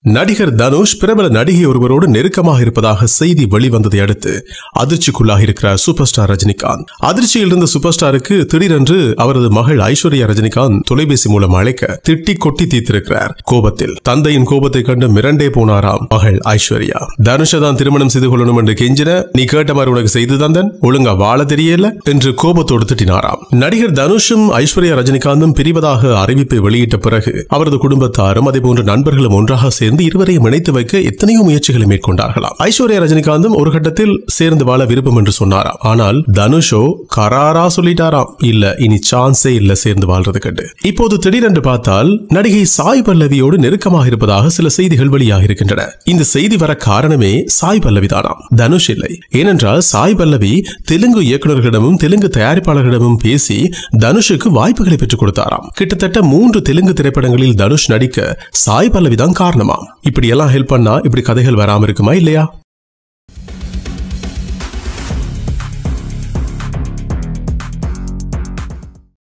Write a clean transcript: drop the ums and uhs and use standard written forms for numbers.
நடிகர் தனுஷ் பிரபல நடிகை ஒருவரோடு நெருக்கமாக இருப்பதாக செய்தி வெளிவந்ததை அடுத்து அதிர்ச்சிக்குள்ளாக இருக்கிறார் சூப்பர் ஸ்டார் ரஜினிகாந்த். அதிர்ச்சியில் இருந்த சூப்பர் ஸ்டாருக்கு திடீரென்று அவரது மகள் ஐஸ்வர்யா ரஜினிகாந்த் தொலைபேசி மூலம் அழைக்க திட்டி கொட்டி தீர்த்திருக்கிறார். கோபத்தில் தந்தையின் கோபத்தை கண்டு மிரண்டே போனாராம் மகள் ஐஸ்வர்யா. தனுஷை தான் திருமணம் செய்து கொள்ளணும் என்று கெஞ்சின, நீ கேட்ட மாதிரி உனக்கு செய்து தந்தன், ஒழுங்கா வாழ தெரியல என்று கோபத்தோடு திட்டினாராம். நடிகர் தனுஷும் ஐஸ்வர்யா ரஜினிகாந்தும் பிரிவதாக அறிவிப்பை வெளியிட்ட பிறகு அவரது குடும்பத்தாரும் அதேபோன்ற நண்பர்களும் ஒன்றாக சேர்ந்து இருவரையும் இணைத்து வைக்க எத்தனையோ முயற்சிகளை மேற்கொண்டார்களாம். ஐஸ்வர்யா ரஜினிகாந்தும் ஒரு கட்டத்தில் சேர்ந்து வாழ விருப்பம் என்று சொன்னாராம். ஆனால் தனுஷோ கராரா சொல்லிட்டாராம், இல்ல இனி சான்ஸே இல்ல சேர்ந்து வாழ்றது கண்டு. இப்போது திடீரென்று பார்த்தால் நடிகை சாய் பல்லவியோடு நெருக்கமாக இருப்பதாக சில செய்திகள் வெளியாக இருக்கின்றன. இந்த செய்தி வர காரணமே சாய் பல்லவி தானாம், தனுஷ் இல்லை. ஏனென்றால் சாய் பல்லவி தெலுங்கு இயக்குநர்களிடமும் தெலுங்கு தயாரிப்பாளர்களிடமும் பேசி தனுஷுக்கு வாய்ப்புகளை பெற்றுக் கொடுத்தாராம். கிட்டத்தட்ட 3 தெலுங்கு திரைப்படங்களில் தனுஷ் நடிக்க சாய் பல்லவி தான் காரணமா. இப்படி எல்லாம் ஹெல்ப் பண்ணா இப்படி கதைகள் வராம இருக்குமா இல்லையா?